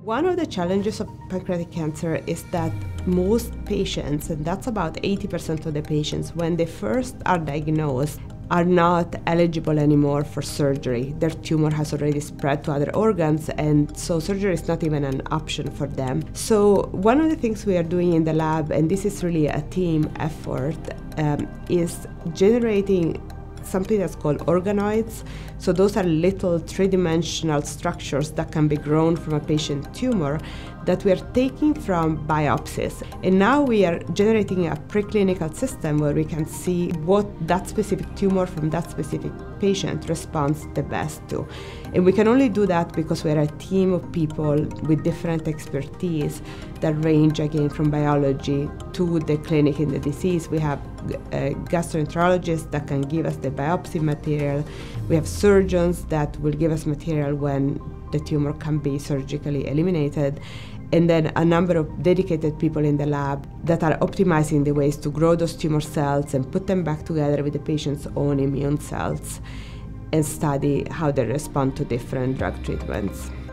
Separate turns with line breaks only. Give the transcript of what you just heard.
One of the challenges of pancreatic cancer is that most patients, and that's about 80% of the patients, when they first are diagnosed, are not eligible anymore for surgery. Their tumor has already spread to other organs, and so surgery is not even an option for them. So one of the things we are doing in the lab, and this is really a team effort, is generating something that's called organoids. So those are little three-dimensional structures that can be grown from a patient tumor that we are taking from biopsies. And now we are generating a preclinical system where we can see what that specific tumor from that specific patient responds the best to. And we can only do that because we're a team of people with different expertise that range again from biology to the clinic in the disease. We have gastroenterologists that can give us the biopsy material. We have surgeons that will give us material when the tumor can be surgically eliminated. And then a number of dedicated people in the lab that are optimizing the ways to grow those tumor cells and put them back together with the patient's own immune cells and study how they respond to different drug treatments.